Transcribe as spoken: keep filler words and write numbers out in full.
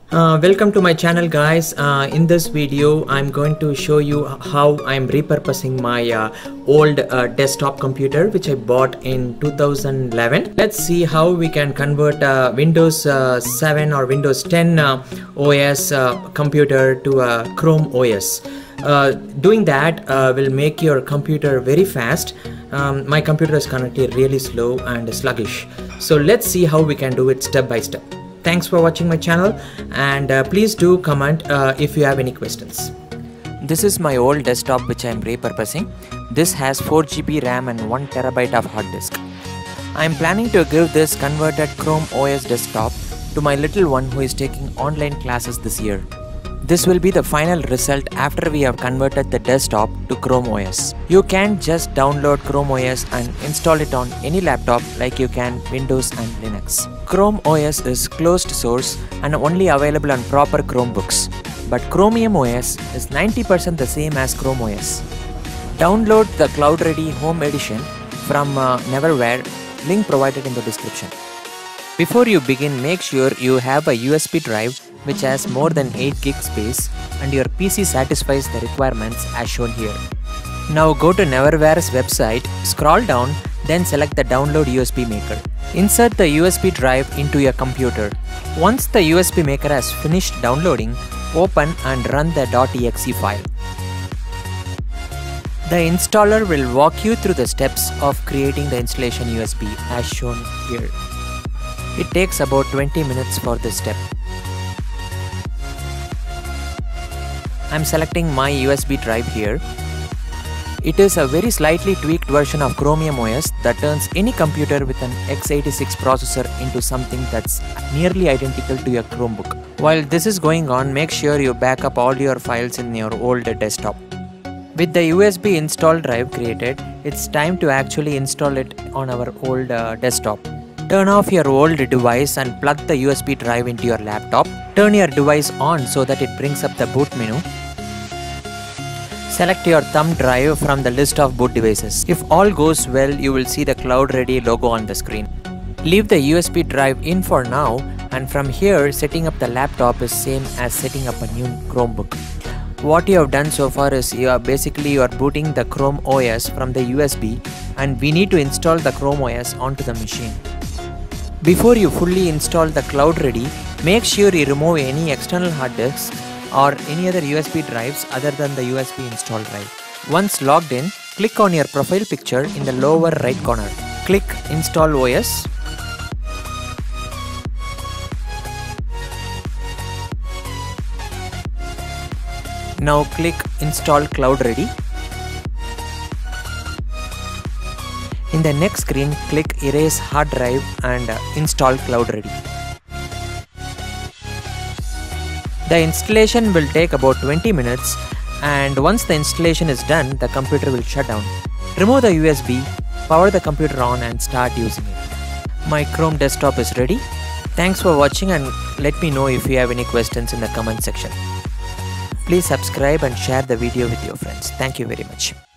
Uh, welcome to my channel, guys. Uh, in this video I'm going to show you how I'm repurposing my uh, old uh, desktop computer which I bought in two thousand eleven. Let's see how we can convert uh, Windows uh, seven or Windows ten uh, O S uh, computer to a Chrome O S. Uh, doing that uh, will make your computer very fast. Um, my computer is connected really slow and sluggish. So let's see how we can do it step by step. Thanks for watching my channel, and uh, please do comment uh, if you have any questions. This is my old desktop which I am repurposing. This has four G B RAM and one terabyte of hard disk. I am planning to give this converted Chrome O S desktop to my little one who is taking online classes this year. This will be the final result after we have converted the desktop to Chrome O S. You can just download Chrome O S and install it on any laptop like you can Windows and Linux. Chrome O S is closed source and only available on proper Chromebooks. But Chromium O S is ninety percent the same as Chrome O S. Download the CloudReady Home Edition from uh, Neverware, link provided in the description. Before you begin, make sure you have a U S B drive which has more than eight gig space and your P C satisfies the requirements as shown here. Now go to Neverware's website, scroll down, then select the download U S B maker. Insert the U S B drive into your computer. Once the U S B maker has finished downloading, open and run the .exe file. The installer will walk you through the steps of creating the installation U S B as shown here. It takes about twenty minutes for this step. I'm selecting my U S B drive here. It is a very slightly tweaked version of Chromium O S that turns any computer with an x eighty-six processor into something that's nearly identical to your Chromebook. While this is going on, make sure you back up all your files in your old desktop. With the U S B install drive created, it's time to actually install it on our old uh, desktop. Turn off your old device and plug the U S B drive into your laptop. Turn your device on so that it brings up the boot menu. Select your thumb drive from the list of boot devices. If all goes well, you will see the CloudReady logo on the screen. Leave the U S B drive in for now, and from here setting up the laptop is same as setting up a new Chromebook. What you have done so far is you are basically you are booting the Chrome O S from the U S B, and we need to install the Chrome O S onto the machine. Before you fully install the CloudReady, make sure you remove any external hard disks or any other U S B drives other than the U S B install drive. Once logged in, click on your profile picture in the lower right corner. Click Install O S. Now click Install CloudReady. In the next screen, click Erase Hard Drive and uh, Install CloudReady. The installation will take about twenty minutes, and once the installation is done, the computer will shut down. Remove the U S B, power the computer on and start using it. My Chrome desktop is ready. Thanks for watching, and let me know if you have any questions in the comment section. Please subscribe and share the video with your friends. Thank you very much.